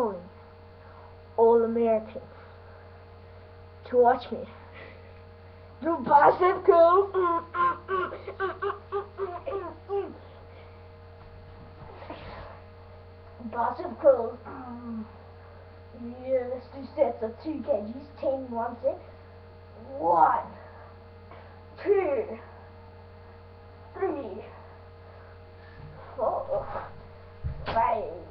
all Americans to watch me do bicep curls. Bicep curls. Yeah, let's do sets of 2 kgs, 10 in 1 set. 1, 2, 3, 4, 5.